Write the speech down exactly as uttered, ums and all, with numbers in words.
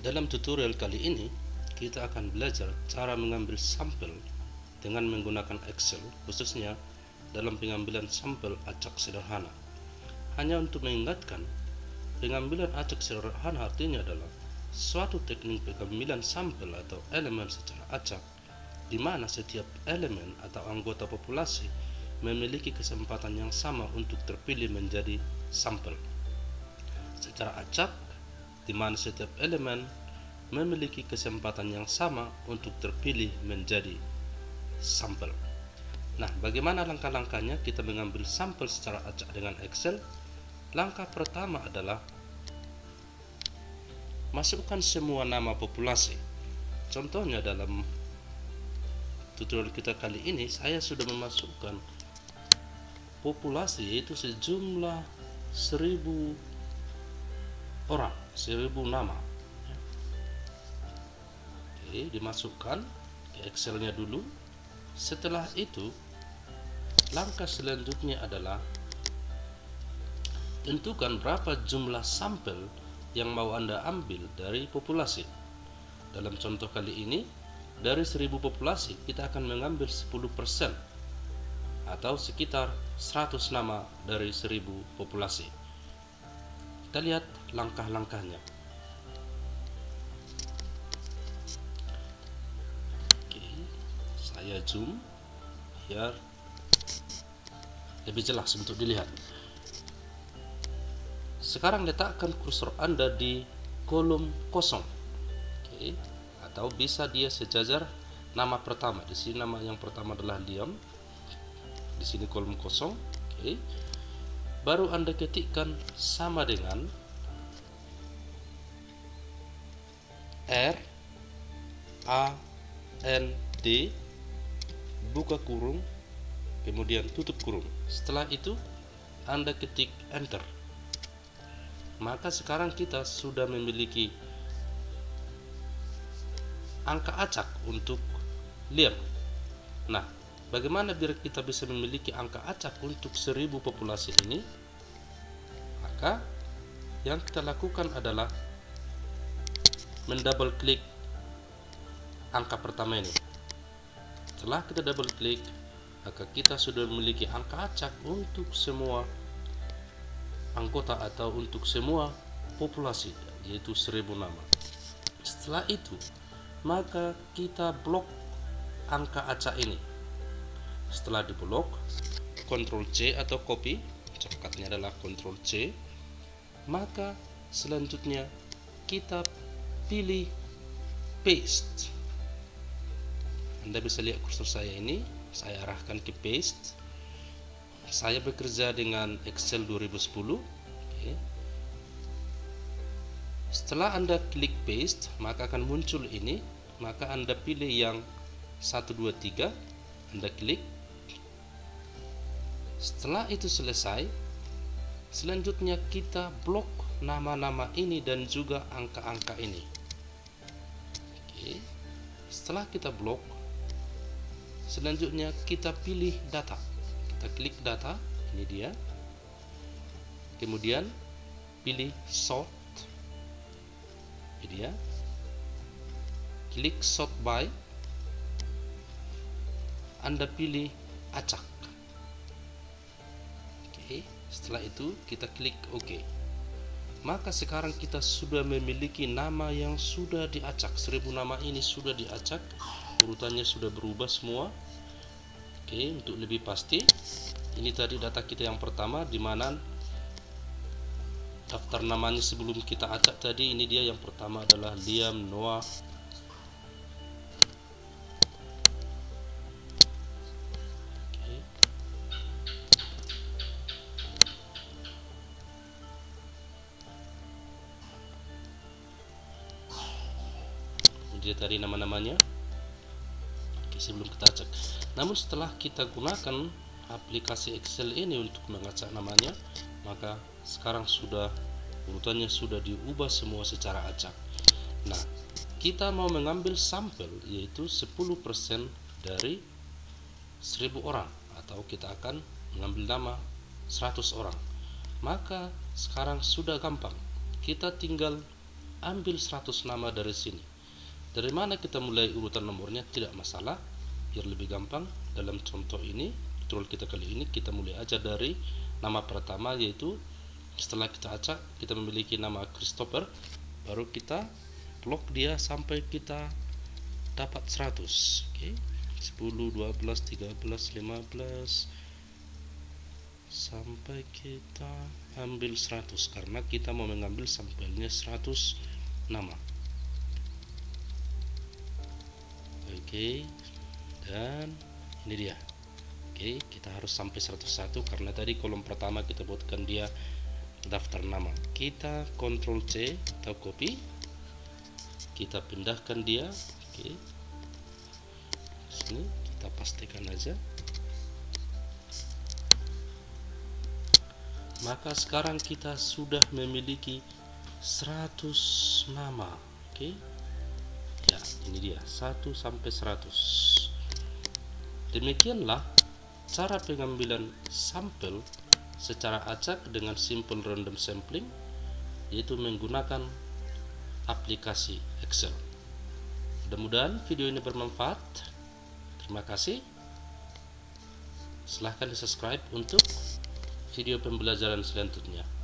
Dalam tutorial kali ini, kita akan belajar cara mengambil sampel dengan menggunakan Excel, khususnya dalam pengambilan sampel acak sederhana. Hanya untuk mengingatkan, pengambilan acak sederhana artinya adalah suatu teknik pengambilan sampel atau elemen secara acak, di mana setiap elemen atau anggota populasi memiliki kesempatan yang sama untuk terpilih menjadi sampel secara acak, di mana setiap elemen memiliki kesempatan yang sama untuk terpilih menjadi sampel. Nah, bagaimana langkah-langkahnya kita mengambil sampel secara acak dengan Excel? Langkah pertama adalah masukkan semua nama populasi. Contohnya dalam tutorial kita kali ini, saya sudah memasukkan populasi, yaitu sejumlah seribu orang, seribu nama. Oke, dimasukkan ke Excelnya dulu. Setelah itu, langkah selanjutnya adalah tentukan berapa jumlah sampel yang mau Anda ambil dari populasi. Dalam contoh kali ini, dari seribu populasi kita akan mengambil sepuluh persen atau sekitar seratus nama dari seribu populasi. Kita lihat langkah-langkahnya. Oke, saya zoom biar lebih jelas untuk dilihat. Sekarang letakkan kursor Anda di kolom kosong. Oke, atau bisa dia sejajar nama pertama. Di sini nama yang pertama adalah Liam. Di sini kolom kosong. Oke. Baru Anda ketikkan sama dengan R A N D buka kurung kemudian tutup kurung. Setelah itu Anda ketik enter. Maka sekarang kita sudah memiliki angka acak untuk Liam. Nah, bagaimana biar kita bisa memiliki angka acak untuk seribu populasi ini? Maka yang kita lakukan adalah mendouble klik angka pertama ini. Setelah kita double klik, maka kita sudah memiliki angka acak untuk semua anggota atau untuk semua populasi, yaitu seribu nama. Setelah itu, maka kita blok angka acak ini. Setelah diblok, Ctrl C atau copy, shortcutnya adalah Ctrl C. Maka selanjutnya kita pilih paste. Anda bisa lihat kursor saya ini, saya arahkan ke paste. Saya bekerja dengan Excel dua ribu sepuluh. Oke. Setelah Anda klik paste, maka akan muncul ini. Maka Anda pilih yang satu dua tiga, Anda klik. Setelah itu selesai, selanjutnya kita blok nama-nama ini dan juga angka-angka ini. Oke. Setelah kita blok, selanjutnya kita pilih data. Kita klik data, ini dia. Kemudian pilih sort, ini dia. Klik sort by. Anda pilih acak. Oke, setelah itu kita klik OK. Maka sekarang kita sudah memiliki nama yang sudah diacak. Seribu nama ini sudah diacak. Urutannya sudah berubah semua. Oke, untuk lebih pasti, ini tadi data kita yang pertama, di mana daftar namanya sebelum kita acak tadi. Ini dia yang pertama adalah Liam Noah. Oke. Ini dia tadi nama-namanya. Oke, sebelum kita acak. Namun setelah kita gunakan aplikasi Excel ini untuk mengacak namanya, maka sekarang sudah urutannya sudah diubah semua secara acak. Nah, kita mau mengambil sampel yaitu sepuluh persen dari seribu orang, atau kita akan mengambil nama seratus orang. Maka sekarang sudah gampang. Kita tinggal ambil seratus nama dari sini. Dari mana kita mulai urutan nomornya tidak masalah. Biar lebih gampang, dalam contoh ini, tutorial kita kali ini, kita mulai aja dari nama pertama, yaitu setelah kita acak kita memiliki nama Christopher, baru kita blok dia sampai kita dapat seratus. Oke, sepuluh, dua belas, tiga belas, lima belas sampai kita ambil seratus, karena kita mau mengambil sampelnya seratus nama. Oke, dan ini dia. Oke, kita harus sampai seratus satu karena tadi kolom pertama kita buatkan dia daftar nama. Kita Ctrl C atau copy, kita pindahkan dia. Oke, sini kita pastikan aja. Maka sekarang kita sudah memiliki seratus nama. Oke, ya ini dia satu sampai seratus. Demikianlah cara pengambilan sampel secara acak dengan simple random sampling, yaitu menggunakan aplikasi Excel. Mudah-mudahan video ini bermanfaat. Terima kasih. Silahkan di subscribe untuk video pembelajaran selanjutnya.